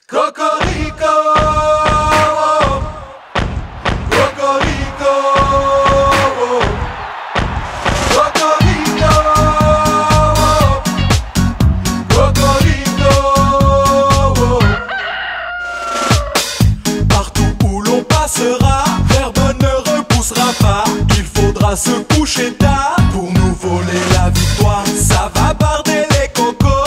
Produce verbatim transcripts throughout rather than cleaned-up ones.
Cocorico, Cocorico, Cocorico, Cocorico. Partout où l'on passera, l'herbe ne repoussera pas. Il faudra se coucher tard pour nous voler la victoire. Ça va barder les cocos.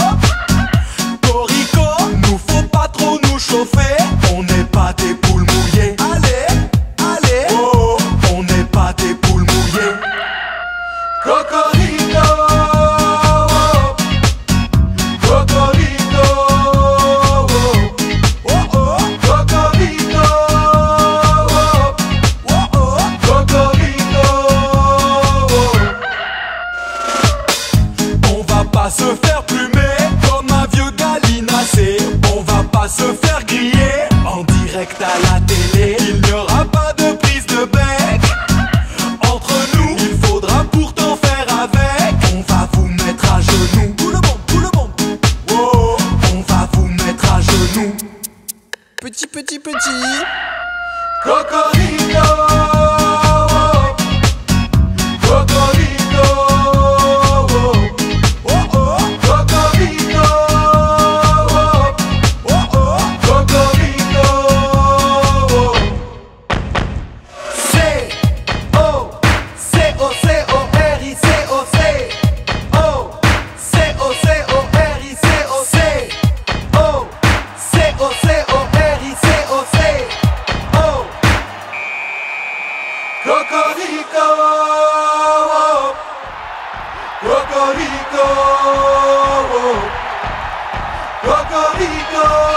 Chauffer, on n'est pas des poules mouillées. Allez, allez, oh, on n'est pas des poules mouillées. Cocorico, Cocorico, oh oh, Cocorico, oh oh, Cocorico. On va pas se faire plumer comme un vieux gallinacé. On va pas se faire griller en direct à la télé. Il n'y aura pas de prise de bec entre nous, il faudra pourtant faire avec. On va vous mettre à genoux. Tout le monde, tout le monde, oh, on va vous mettre à genoux. Petit, petit, petit. Cocorico, Cocorico, oh oh, Cocorico. Cocorico, Cocorico, Cocorico.